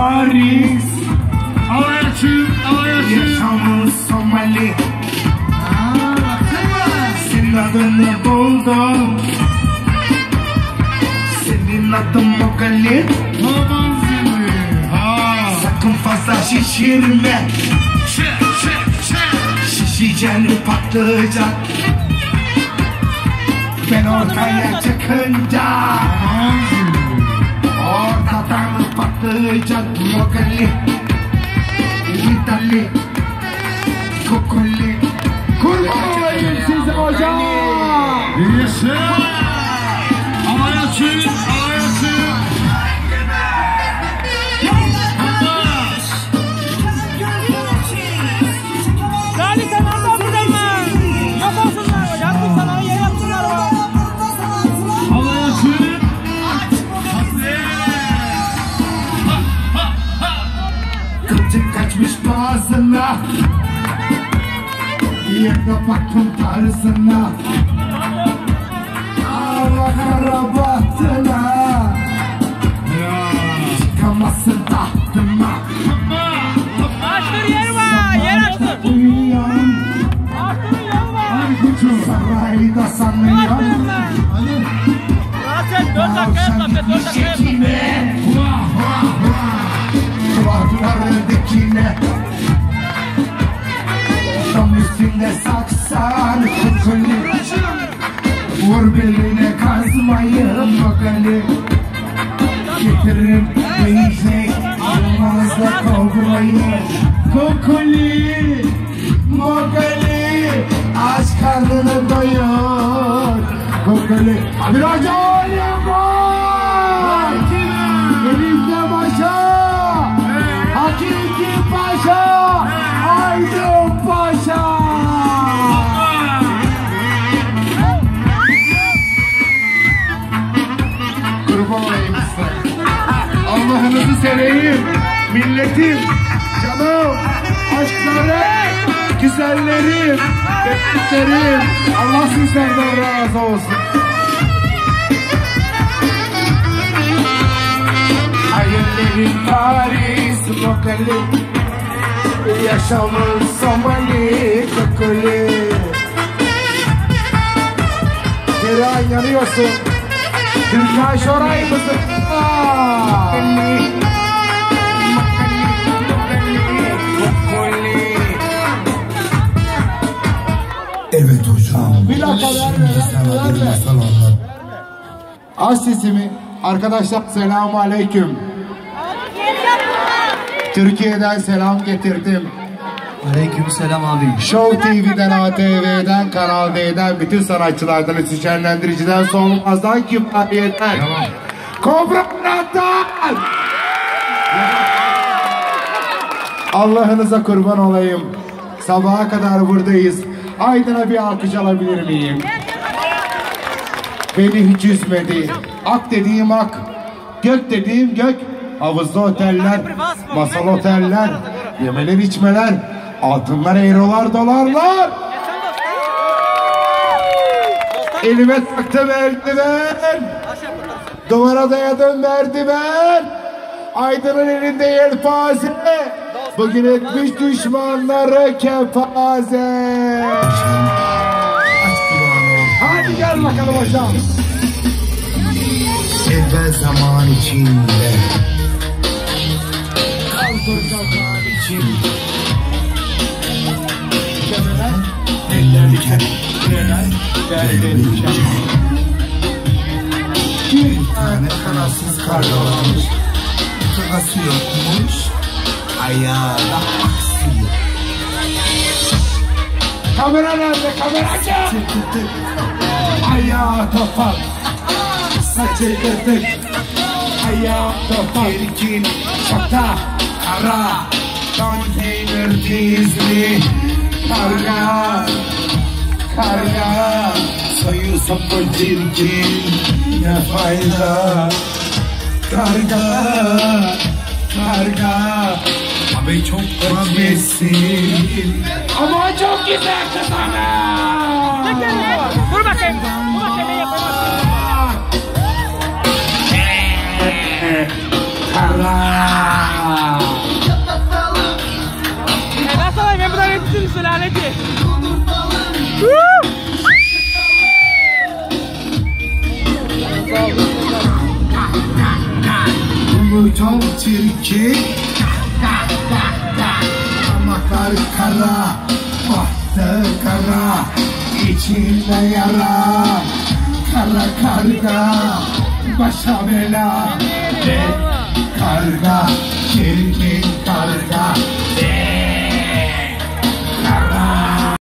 Paris. Yaşamı Somali. Senin adını buldum. Senin adın Mogali. Sakın fazla şişirme. Şişeceğini patlayacak. Ben ortaya çıkınca ortadan patlayacak. Mogali, Vitali, Kokoli. Kurban olayım size hocam. Yaşa. Havaya çık, havaya çık. Galip sen nereden buradın lan? Yok olsunlar, yanlış sana yer yapsınlar bak. Havaya çık. Kılcık kaçmış boğazına. Yerine baktım tarzına. Ağla karabatına. Çıkamazsın tahtıma. Açtır yer var, yer açtır. Uyuyorum. Açtır yer var. Sarayda sanıyorum. Sen 4 dakika yap, 4 dakika yap. Duvarların dikine. Tam üstünde saksan kukuli. Vur beline kazmayı Mogali. Getiririm değecek almazla kobrayı. Kukuli Mogali. Aç karnını doyur Kukuli. Bir acayip var. Elimde başa. Hakiki Paşa. Aydın Paşa. Kurban olayım size. Allah'ınızı seveyim. Milletim, canım, aşklarım, güzellerim, bebeklerim. Allah sizlerden razı olsun. Hayallerim Paris, Mogali. Yaşamın Somali, Kokoli. Geri yanıyorsun. Türkan Şoray mısın? Evet hocam. Bir dakika verme. Aç sesimi. Arkadaşlar selamun aleyküm. Türkiye'den selam getirdim. Aleykümselam abi. Show TV'den, ATV'den, Kanal D'den, bütün sanatçılardan, şenlendiriciden, Solmaz'dan, Kifayet'ten, Kobra'dan. Allah'ınıza kurban olayım. Sabaha kadar buradayız. Aydın'a bir alkış alabilir miyim? Beni hiç üzmedi. Ak dediğim ak, gök dediğim gök. Havuzlu oteller, masal oteller, yemeler içmeler, altınlar, eurolar, dolarlar. Elime taktım eldiven, duvara dayadım merdiven. Aydın'ın elinde yelpaze, bugün etmiş düşmanları kepaze. Hadi gel bakalım hocam. Evvel zaman içinde. Zaman için. Bir tane kanatsız kargalanmış. Kafası yokmuş. Ayağı da aksıyor. Kamera nerede? Kameracı! Ayağı topak, saçı kırtık. Ayağı topak, çirkin, şapta, kara, konteyner dizli, karga, karga, soyu sapı çirkin, ne fayda, karga, karga. Abi çok ötmesin. Ama çok güzel kız ana. Dur bakayım. Dur bakayım ne yapamazsın. Kara. Çok çirkin, damaklar kara, bahtı kara, içinde yara, kara karga, başa bela, ve karga, çirkin karga,